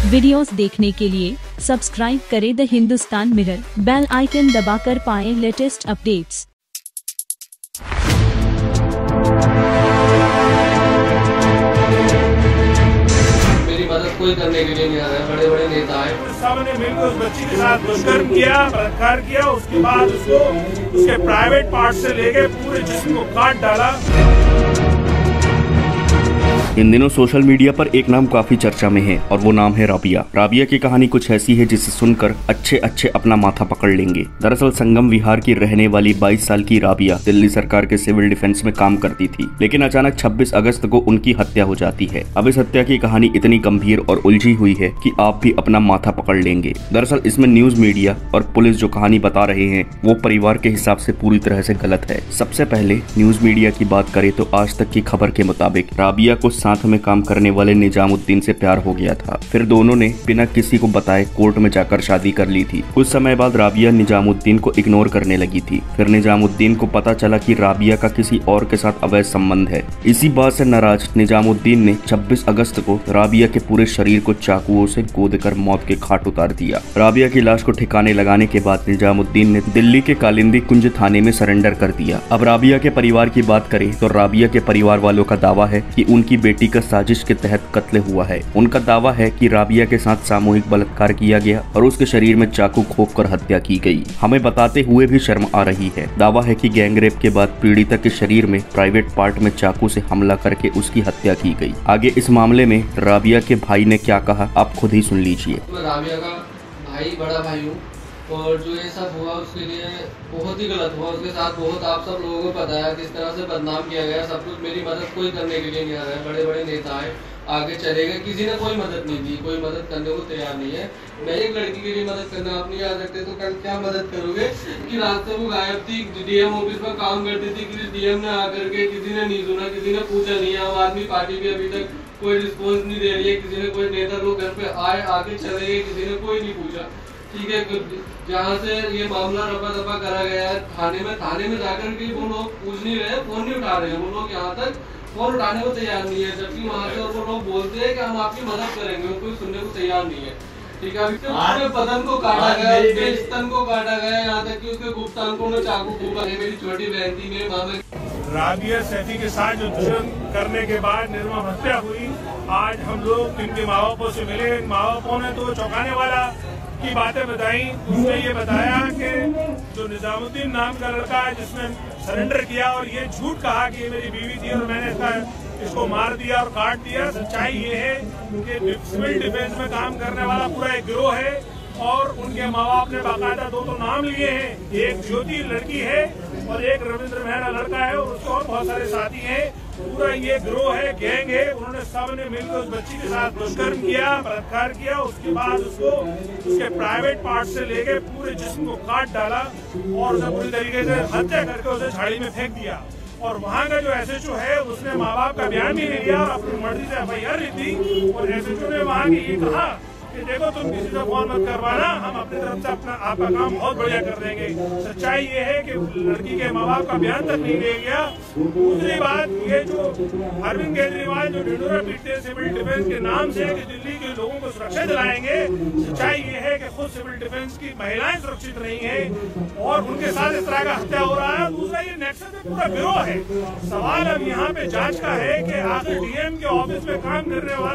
Videos देखने के लिए सब्सक्राइब करें the Hindustan Mirror, bell icon दबाकर पाएं लेटेस्ट अपडेट्स। मेरी मदद कोई करने के लिए नहीं आ रहा है। बड़े बड़े नेता हैं, सबने मिलकर उस बच्ची के साथ दुष्कर्म किया, बलात्कार किया। उसके बाद उसको उसके प्राइवेट पार्ट से लेके पूरे जिस्म को काट डाला। इन दिनों सोशल मीडिया पर एक नाम काफी चर्चा में है और वो नाम है राबिया। राबिया की कहानी कुछ ऐसी है जिसे सुनकर अच्छे अपना माथा पकड़ लेंगे। दरअसल संगम विहार की रहने वाली 22 साल की राबिया दिल्ली सरकार के सिविल डिफेंस में काम करती थी, लेकिन अचानक 26 अगस्त को उनकी हत्या हो जाती है। अब इस हत्या की कहानी इतनी गंभीर और उलझी हुई है कि आप भी अपना माथा पकड़ लेंगे। दरअसल इसमें न्यूज मीडिया और पुलिस जो कहानी बता रहे हैं वो परिवार के हिसाब से पूरी तरह से गलत है। सबसे पहले न्यूज मीडिया की बात करें तो आज तक की खबर के मुताबिक राबिया को साथ में काम करने वाले निजामुद्दीन से प्यार हो गया था। फिर दोनों ने बिना किसी को बताए कोर्ट में जाकर शादी कर ली थी। कुछ समय बाद राबिया निजामुद्दीन को इग्नोर करने लगी थी। फिर निजामुद्दीन को पता चला कि राबिया का किसी और के साथ अवैध संबंध है। इसी बात से नाराज निजामुद्दीन ने 26 अगस्त को राबिया के पूरे शरीर को चाकुओं से गोदकर मौत के घाट उतार दिया। राबिया की लाश को ठिकाने लगाने के बाद निजामुद्दीन ने दिल्ली के कालिंदी कुंज थाने में सरेंडर कर दिया। अब राबिया के परिवार की बात करें तो राबिया के परिवार वालों का दावा है कि उनकी बेटी का साजिश के तहत कत्ल हुआ है। उनका दावा है कि राबिया के साथ सामूहिक बलात्कार किया गया और उसके शरीर में चाकू घोंपकर हत्या की गई। हमें बताते हुए भी शर्म आ रही है। दावा है कि गैंगरेप के बाद पीड़िता के शरीर में प्राइवेट पार्ट में चाकू से हमला करके उसकी हत्या की गई। आगे इस मामले में राबिया के भाई ने क्या कहा आप खुद ही सुन लीजिए। मैं राबिया का भाई, बड़ा भाई हूँ और जो ये सब हुआ उसके लिए बहुत ही गलत हुआ। उसके साथ बहुत आप सब लोगों को पता है किस तरह से बदनाम किया गया। सब कुछ मेरी मदद कोई करने के लिए नहीं आ रहा है। बड़े बड़े नेता हैं, आगे चले गए, किसी ने कोई मदद नहीं दी, कोई मदद करने को तैयार नहीं है। मैं एक लड़की के लिए मदद करना आप नहीं याद रखते तो कल क्या मदद करोगे कि रात से वो गायब थी, डीएम ऑफिस में काम करती थी, किसी डीएम ने आकर के किसी ने नहीं सुना, किसी ने पूछा नहीं। आम आदमी पार्टी भी अभी तक कोई रिस्पॉन्स नहीं दे रही है। किसी ने कोई नेता लोग घर पे आए, आगे चले गए, किसी ने कोई नहीं पूछा। ठीक है, जहाँ से ये मामला रफा दफा करा गया है थाने में जाकर के वो लोग पूछ नहीं रहे, फोन नहीं उठा रहे हैं। वो लोग यहाँ तक फोन उठाने को तैयार नहीं है, जबकि वहाँ से वो लोग बोलते हैं कि हम आपकी मदद करेंगे, वो कोई सुनने को तैयार नहीं है। ठीक है, उसके बदन को काटा गया, उसके स्तन को काटा गया, यहाँ तक कि उसके गुप्त अंगों में चाकू घोंपा है। मेरी छोटी बहन थी, मेरे मामा राबिया सैफी के साथ जो दुष्कर्म करने के बाद निर्मम हत्या हुई, आज हम लोग इनके माँ बापों से मिले। माँ बापों ने तो चौंकाने वाला की बातें बताई। उसने ये बताया कि जो निजामुद्दीन नाम का लड़का है जिसने सरेंडर किया और ये झूठ कहा कि ये मेरी बीवी थी और मैंने इसको मार दिया और काट दिया। सच्चाई ये है कि सिविल डिफेंस में काम करने वाला पूरा एक गिरोह है और उनके माँ बाप ने बाकायदा दो तो नाम लिए हैं। एक ज्योति लड़की है और एक रविंद्र मेहरा लड़का है और उसके और बहुत सारे साथी हैं। पूरा ये गिरोह है, गैंग है। उन्होंने सबने मिलकर उस बच्ची के साथ दुष्कर्म किया, बलात्कार किया। उसके बाद उसको उसके प्राइवेट पार्ट से लेके पूरे जिस्म को काट डाला और उसे पूरी तरीके से हत्या करके उसे झाड़ी में फेंक दिया। और वहाँ का जो एसएचओ है उसने माँ बाप का बयान भी ले लिया और अपनी मर्जी से एफआईआर ली थी। और एसएचओ ने वहाँ की ये कहा कि देखो तुम किसी से फोन मत करवाना, हम अपनी तरफ से आपका काम बहुत बढ़िया कर देंगे। सच्चाई ये है कि लड़की के माँ बाप का बयान तक नहीं ले गया। दूसरी बात ये जो अरविंद केजरीवाल जो ढिंढोरा पीटते हैं सिविल डिफेंस के नाम से कि दिल्ली के लोगों को सुरक्षा दिलाएंगे, सच्चाई ये है कि खुद सिविल डिफेंस की महिलाएं सुरक्षित नहीं है और उनके साथ इस तरह का हत्या हो रहा है। दूसरा ये नेक्सस में पूरा गिरोह है। सवाल अब यहाँ पे जांच का है कि आखिर डीएम के ऑफिस में काम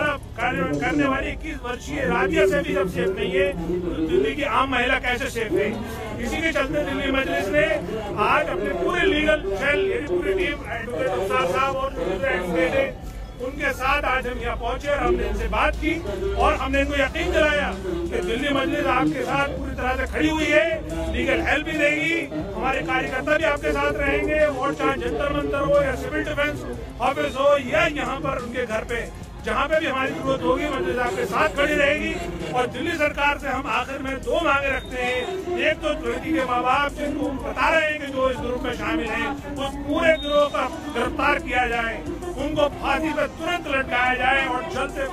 करने वाली 21 वर्षीय राबिया से भी जब सेफ नहीं है तो दिल्ली की आम महिला कैसे सेफ है। इसी के चलते दिल्ली मजलिस ने आज अपने पूरे लीगल सेल पूरी टीम एडवोकेट अफसर साहब और दूसरे एडवोकेट है उनके साथ आज हम यहाँ पहुंचे और हमने इनसे बात की और हमने इनको यकीन दिलाया कि दिल्ली मजलिस आपके साथ पूरी तरह से खड़ी हुई है, लीगल हेल्प भी देगी, हमारे कार्यकर्ता भी आपके साथ रहेंगे और चाहे जंतर मंतर हो या सिविल डिफेंस ऑफिस हो या यहाँ पर उनके घर पे जहाँ पे भी हमारी जरूरत होगी मजलिस आपके साथ खड़ी रहेगी। और दिल्ली सरकार से हम आखिर में दो मांगे रखते हैं। एक तो लड़की के माँ बाप जिनको बता रहे हैं कि जो इस ग्रुप में शामिल हैं उस पूरे गिरोह का गिरफ्तार किया जाए, उनको फांसी पर तुरंत लटकाया जाए और जल्द से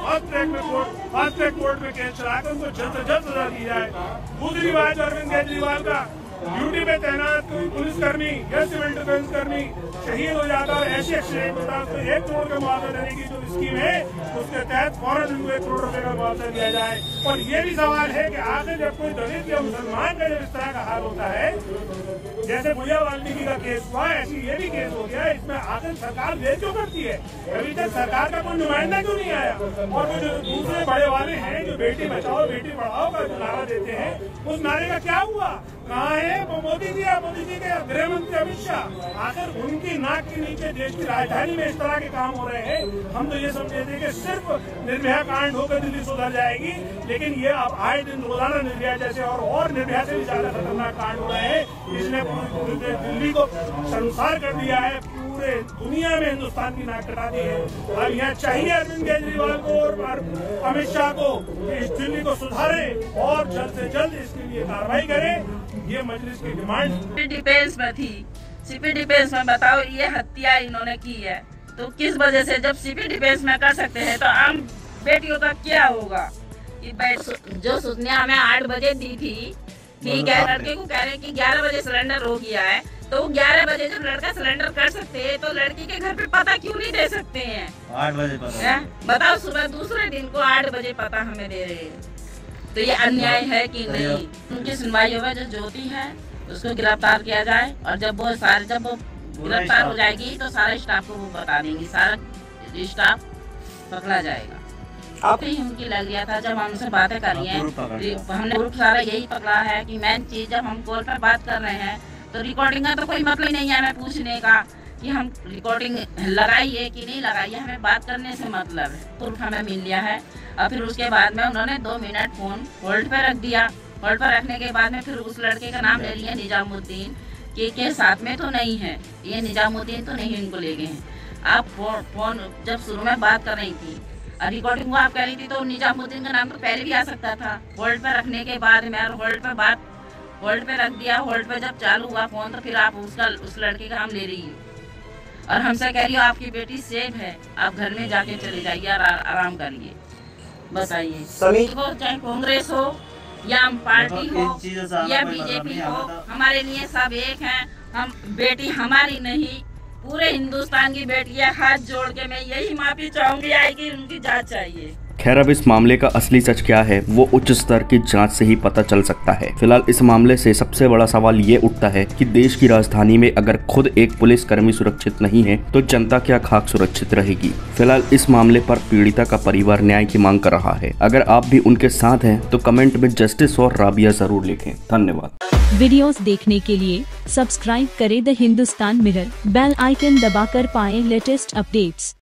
फास्ट ट्रैक कोर्ट में केस चलाकर उनको जल्द से जल्द सजा दी जाए। दूसरी बात अरविंद केजरीवाल का ड्यूटी पे तैनात कोई पुलिसकर्मी या सिविल डिफेंस कर्मी शहीद हो जाता है, ऐसे एक्सीडेंट होता है, तो 1 करोड़ का मुआवजा देने की जो स्कीम है उसके तहत फौरन उनको 1 करोड़ रुपए का मुआवजा दिया जाए। और ये भी सवाल है कि आखिर जब कोई दलित या मुसलमान का जब इस तरह का हाल होता है, जैसे भैया वाल्मीकि का केस हुआ, ऐसी ये भी केस हो गया, इसमें आखिर सरकार देर क्यों करती है? अभी तक सरकार का कोई नुमाइंदा क्यों नहीं आया? और वो जो दूसरे बड़े वाले हैं जो बेटी बचाओ बेटी पढ़ाओ का जो नारा देते हैं, उस नारे का क्या हुआ? कहाँ है वो मोदी जी के गृह मंत्री अमित शाह? आखिर उनकी नाक के नीचे देश की राजधानी में इस तरह के काम हो रहे हैं। हम तो ये समझते थे कि सिर्फ निर्भया कांड होकर दिल्ली सुधर जाएगी, लेकिन ये अब आए दिन रोजाना निर्भया जैसे और निर्भया से भी ज्यादा खतरनाक कांड हो रहे हैं। इसने पूरी दिल्ली को शर्मसार कर दिया है, पूरे दुनिया में हिंदुस्तान की नाक कटा दी है। अब यहाँ चाहिए अरविंद केजरीवाल को और अमित शाह को कि इस दिल्ली को सुधारे और जल्द से जल्द इसके लिए कार्रवाई करें। ये मजलिस की डिमांड सीपी डिफेंस में थी। सीपी डिफेंस में बताओ ये हत्या इन्होंने की है, तो किस वजह से? जब सीपी डिफेंस में कर सकते हैं तो आम बेटियों का क्या होगा? जो सूचना हमें 8 बजे दी थी, ठीक है, लड़के को कह रहे हैं कि 11 बजे सिलेंडर हो गया है, तो 11 बजे जब लड़का सिलेंडर कर सकते हैं तो लड़की के घर पे पता क्यों नहीं दे सकते हैं? 8 बजे पता बताओ, सुबह दूसरे दिन को 8 बजे पता हमें दे रहे हैं, तो ये अन्याय है कि नहीं? उनकी सुनवाई हो, जो ज्योति है उसको गिरफ्तार किया जाए, और जब वो गिरफ्तार हो जाएगी तो सारे स्टाफ को वो बता देंगी, सारा स्टाफ पकड़ा जाएगा। अब ही उनकी लग गया था जब हमसे बातें कर रही है, हमने ग्रुप सारा यही पकड़ा है कि मेन चीज जब हम कॉल पर बात कर रहे हैं तो रिकॉर्डिंग का तो कोई मतलब नहीं है हमें पूछने का कि हम रिकॉर्डिंग लगाई है कि नहीं लगाई है, हमें बात करने से मतलब है। प्रूफ हमें मिल लिया है। और फिर उसके बाद में उन्होंने 2 मिनट फोन होल्ड पे रख दिया। होल्ड पर रखने के बाद में फिर उस लड़के का नाम ले लिया निजामुद्दीन, के साथ में तो नहीं है, ये निजामुद्दीन तो नहीं इनको ले गए हैं। आप फोन जब शुरू में बात कर रही थी, रिकॉर्डिंग को आप कह रही थी, तो निजामुद्दीन का नाम तो पहले भी आ सकता था। होल्ड पे रखने के बाद में होल्ड पे रख दिया। होल्ड पे जब चालू हुआ फोन तो फिर आप उस लड़के का नाम ले रही हो और हमसे कह रही हो आपकी बेटी सेफ है, आप घर में जाके चले जाइए और आराम करिए। बताइए, चाहे कांग्रेस हो या हम पार्टी हो या बीजेपी हो, हमारे लिए सब एक हैं। हम बेटी हमारी नहीं, पूरे हिंदुस्तान की बेटियां, हाथ जोड़ के मैं यही माफी चाहूंगी, आएगी उनकी जांच चाहिए। खैर, अब इस मामले का असली सच क्या है वो उच्च स्तर की जांच से ही पता चल सकता है। फिलहाल इस मामले से सबसे बड़ा सवाल ये उठता है कि देश की राजधानी में अगर खुद एक पुलिसकर्मी सुरक्षित नहीं है तो जनता क्या खाक सुरक्षित रहेगी। फिलहाल इस मामले पर पीड़िता का परिवार न्याय की मांग कर रहा है। अगर आप भी उनके साथ हैं तो कमेंट में जस्टिस और राबिया जरूर लिखें। धन्यवाद। वीडियोस देखने के लिए सब्सक्राइब करें the Hindustan Mirror, bell icon दबाकर पाएं लेटेस्ट अपडेट्स।